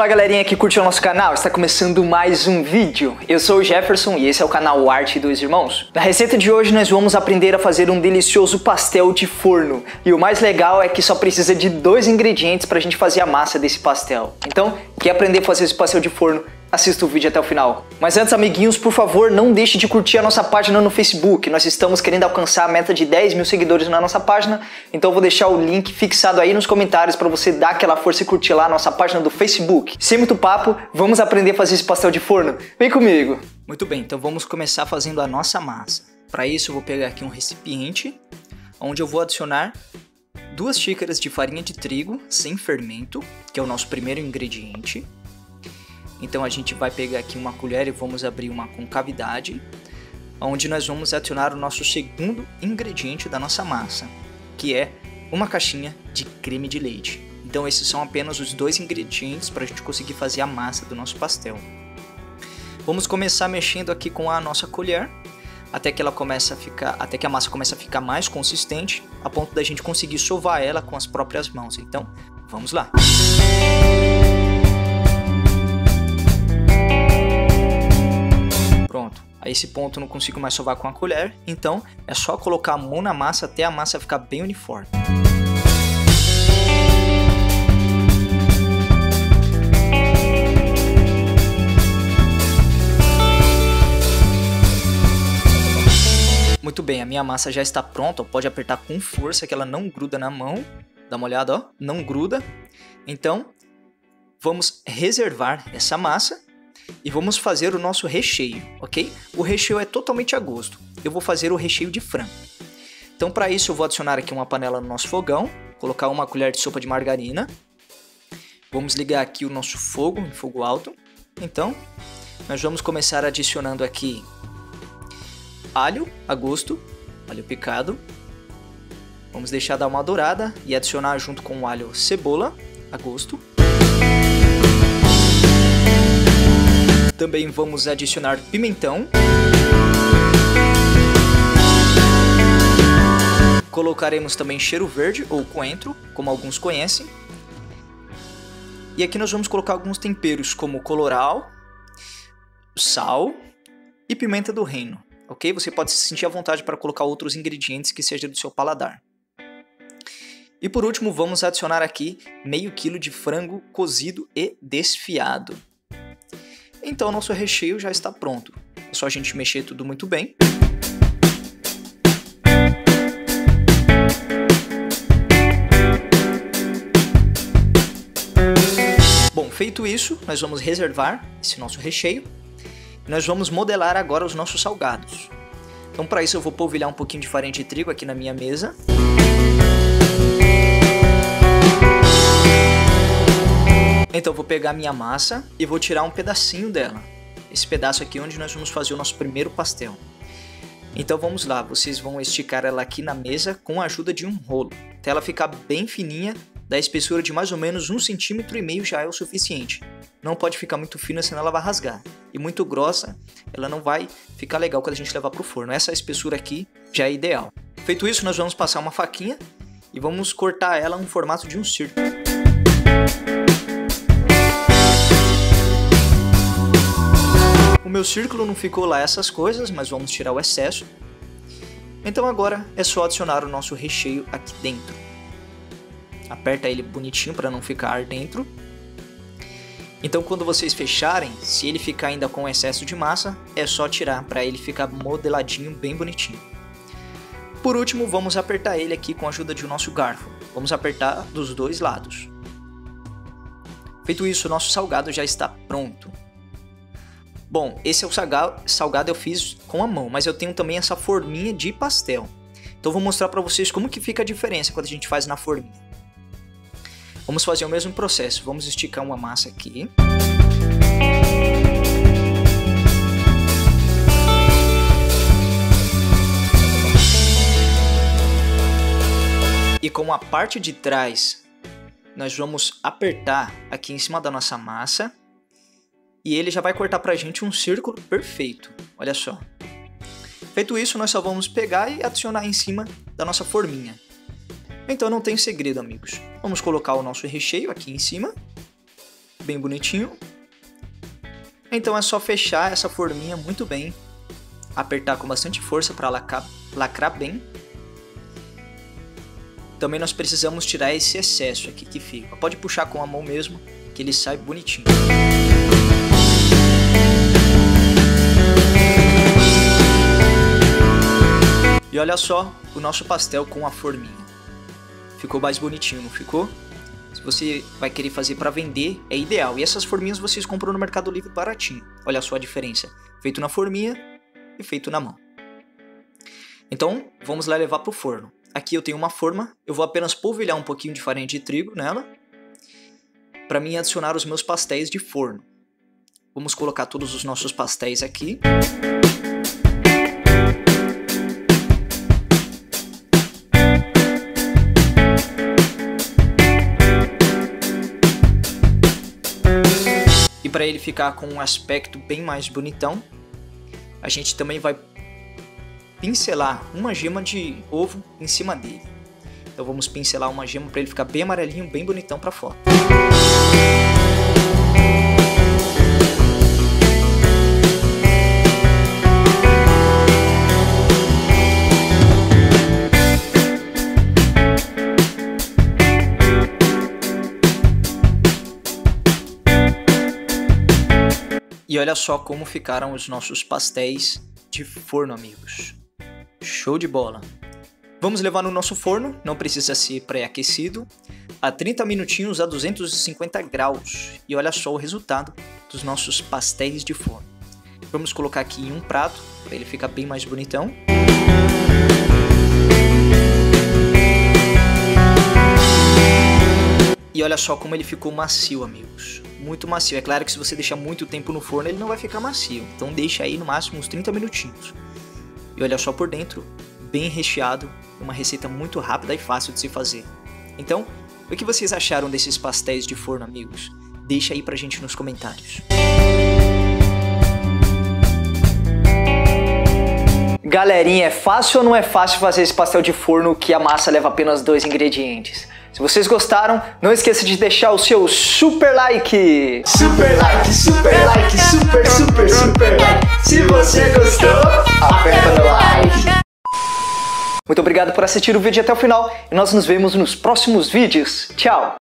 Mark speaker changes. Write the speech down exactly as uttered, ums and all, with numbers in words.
Speaker 1: Fala galerinha que curte o nosso canal, está começando mais um vídeo. Eu sou o Jefferson e esse é o canal Arte dos Irmãos. Na receita de hoje nós vamos aprender a fazer um delicioso pastel de forno. E o mais legal é que só precisa de dois ingredientes para a gente fazer a massa desse pastel. Então, quer aprender a fazer esse pastel de forno? Assista o vídeo até o final. Mas antes, amiguinhos, por favor, não deixe de curtir a nossa página no Facebook. Nós estamos querendo alcançar a meta de dez mil seguidores na nossa página, então eu vou deixar o link fixado aí nos comentários para você dar aquela força e curtir lá a nossa página do Facebook. Sem muito papo, vamos aprender a fazer esse pastel de forno? Vem comigo!
Speaker 2: Muito bem, então vamos começar fazendo a nossa massa. Para isso eu vou pegar aqui um recipiente, onde eu vou adicionar duas xícaras de farinha de trigo sem fermento, que é o nosso primeiro ingrediente. Então a gente vai pegar aqui uma colher e vamos abrir uma concavidade, onde nós vamos adicionar o nosso segundo ingrediente da nossa massa, que é uma caixinha de creme de leite. Então esses são apenas os dois ingredientes para a gente conseguir fazer a massa do nosso pastel. Vamos começar mexendo aqui com a nossa colher, até que ela comece a ficar, até que a massa comece a ficar mais consistente, a ponto da gente conseguir sovar ela com as próprias mãos. Então, vamos lá! Pronto, a esse ponto eu não consigo mais sovar com a colher, então é só colocar a mão na massa até a massa ficar bem uniforme. Muito bem, a minha massa já está pronta, pode apertar com força que ela não gruda na mão. Dá uma olhada, ó, não gruda. Então, vamos reservar essa massa. E vamos fazer o nosso recheio, ok? O recheio é totalmente a gosto. Eu vou fazer o recheio de frango. Então, para isso, eu vou adicionar aqui uma panela no nosso fogão, colocar uma colher de sopa de margarina. Vamos ligar aqui o nosso fogo em fogo alto. Então, nós vamos começar adicionando aqui alho a gosto, alho picado. Vamos deixar dar uma dourada e adicionar junto com o alho cebola a gosto. Também vamos adicionar pimentão. Colocaremos também cheiro verde ou coentro, como alguns conhecem. E aqui nós vamos colocar alguns temperos como colorau, sal e pimenta do reino, ok? Você pode se sentir à vontade para colocar outros ingredientes que sejam do seu paladar. E por último vamos adicionar aqui meio quilo de frango cozido e desfiado. Então, nosso recheio já está pronto. É só a gente mexer tudo muito bem. Bom, feito isso, nós vamos reservar esse nosso recheio. E nós vamos modelar agora os nossos salgados. Então, para isso eu vou polvilhar um pouquinho de farinha de trigo aqui na minha mesa. Então eu vou pegar a minha massa e vou tirar um pedacinho dela. Esse pedaço aqui é onde nós vamos fazer o nosso primeiro pastel. Então vamos lá, vocês vão esticar ela aqui na mesa com a ajuda de um rolo. Até ela ficar bem fininha, da espessura de mais ou menos um centímetro e meio já é o suficiente. Não pode ficar muito fina, senão ela vai rasgar. E muito grossa, ela não vai ficar legal quando a gente levar para o forno. Essa espessura aqui já é ideal. Feito isso, nós vamos passar uma faquinha e vamos cortar ela no formato de um círculo. O meu círculo não ficou lá essas coisas, mas vamos tirar o excesso. Então agora é só adicionar o nosso recheio aqui dentro. Aperta ele bonitinho para não ficar dentro. Então quando vocês fecharem, se ele ficar ainda com excesso de massa, é só tirar para ele ficar modeladinho, bem bonitinho. Por último, vamos apertar ele aqui com a ajuda do nosso garfo. Vamos apertar dos dois lados. Feito isso, o nosso salgado já está pronto. Bom, esse é o salgado eu fiz com a mão, mas eu tenho também essa forminha de pastel. Então eu vou mostrar para vocês como que fica a diferença quando a gente faz na forminha. Vamos fazer o mesmo processo, vamos esticar uma massa aqui. E com a parte de trás, nós vamos apertar aqui em cima da nossa massa. E ele já vai cortar pra gente um círculo perfeito, olha só. Feito isso, nós só vamos pegar e adicionar em cima da nossa forminha. Então não tem segredo, amigos. Vamos colocar o nosso recheio aqui em cima. bem bonitinho. Então é só fechar essa forminha muito bem, apertar com bastante força para lacrar, lacrar bem. Também nós precisamos tirar esse excesso aqui que fica. Pode puxar com a mão mesmo, que ele sai bonitinho. E olha só o nosso pastel com a forminha. Ficou mais bonitinho, não ficou? Se você vai querer fazer para vender, é ideal. E essas forminhas vocês compram no Mercado Livre baratinho. Olha só a diferença. Feito na forminha e feito na mão. Então, vamos lá levar para o forno. Aqui eu tenho uma forma. Eu vou apenas polvilhar um pouquinho de farinha de trigo nela, para mim adicionar os meus pastéis de forno. Vamos colocar todos os nossos pastéis aqui. E para ele ficar com um aspecto bem mais bonitão, a gente também vai pincelar uma gema de ovo em cima dele. Então vamos pincelar uma gema para ele ficar bem amarelinho, bem bonitão para foto. E olha só como ficaram os nossos pastéis de forno, amigos. Show de bola! Vamos levar no nosso forno, não precisa ser pré-aquecido, a trinta minutinhos a duzentos e cinquenta graus. E olha só o resultado dos nossos pastéis de forno. Vamos colocar aqui em um prato, para ele ficar bem mais bonitão. E olha só como ele ficou macio, amigos. Muito macio. É claro que se você deixar muito tempo no forno, ele não vai ficar macio. Então deixa aí no máximo uns trinta minutinhos. E olha só por dentro, bem recheado. Uma receita muito rápida e fácil de se fazer. Então, o que vocês acharam desses pastéis de forno, amigos? Deixa aí pra gente nos comentários.
Speaker 1: Galerinha, é fácil ou não é fácil fazer esse pastel de forno que a massa leva apenas dois ingredientes? Se vocês gostaram, não esqueça de deixar o seu super like! Super like, super like, super, super, super like! Se você gostou, aperta no like! Muito obrigado por assistir o vídeo até o final e nós nos vemos nos próximos vídeos. Tchau!